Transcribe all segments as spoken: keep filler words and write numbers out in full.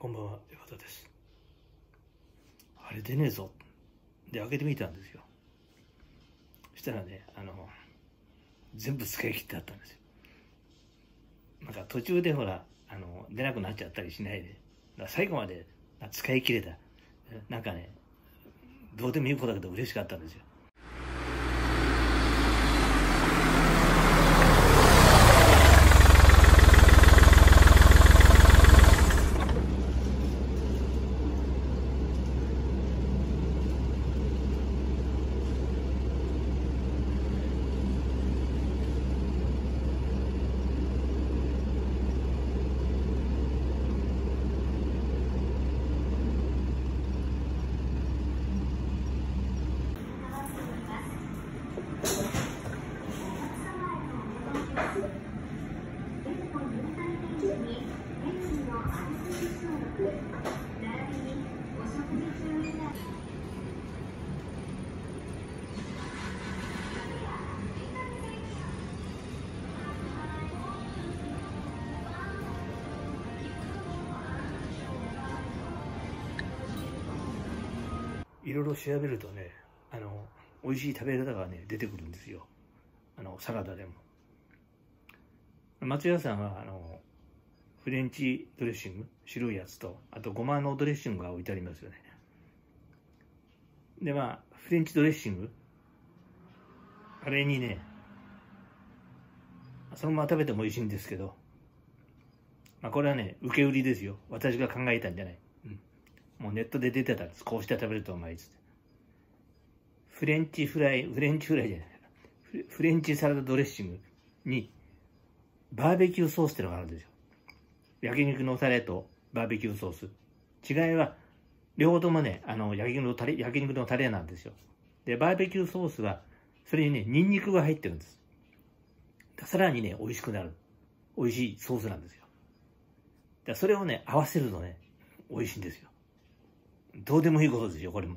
こんばんは、岩田です。あれ出ねえぞ。で、開けてみたんですよ。そしたらね、あの、全部使い切ってあったんですよ。なんか途中でほら、あの、出なくなっちゃったりしないで、だから最後まで使い切れた。なんかね、どうでもいいことだけど嬉しかったんですよ。いろいろ調べるとね、あの美味しい食べ方がね出てくるんですよ。あのサラダでも。松屋さんはあのフレンチドレッシング、白いやつと、あとごまのドレッシングが置いてありますよね。でまあフレンチドレッシング、あれにね、そのまま食べても美味しいんですけど、まあこれはね受け売りですよ。私が考えたんじゃない。もうネットで出てたんです。こうして食べるとうまいっつって。フレンチフライ、フレンチフライじゃない。フレンチサラダドレッシングにバーベキューソースってのがあるんですよ。焼肉のタレとバーベキューソース。違いは、両方ともね、あの、焼肉のタレ、焼肉のタレなんですよ。で、バーベキューソースは、それにね、ニンニクが入ってるんです。さらにね、美味しくなる。美味しいソースなんですよ。だそれをね、合わせるとね、美味しいんですよ。どうでもいいことですよ、これも。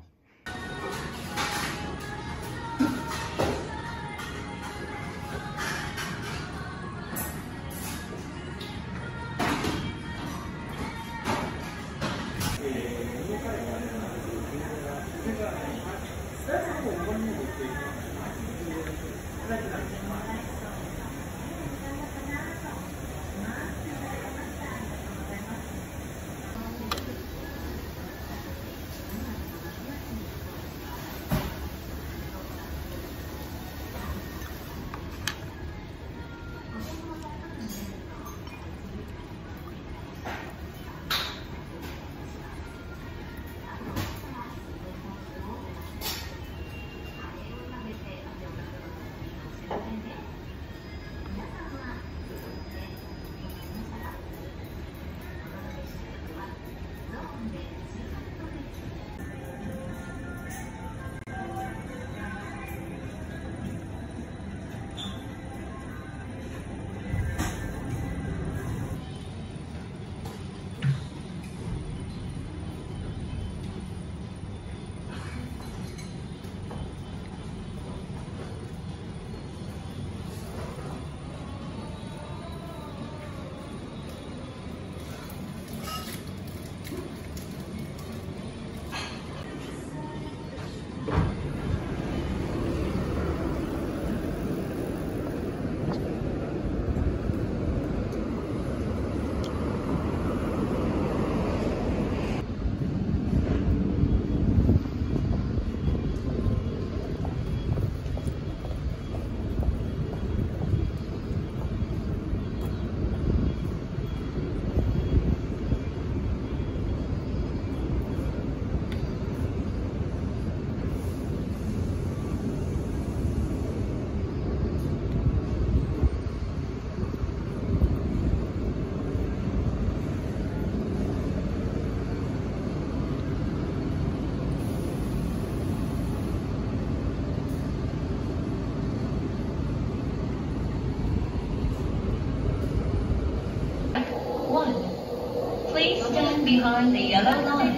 Please stand behind the yellow line.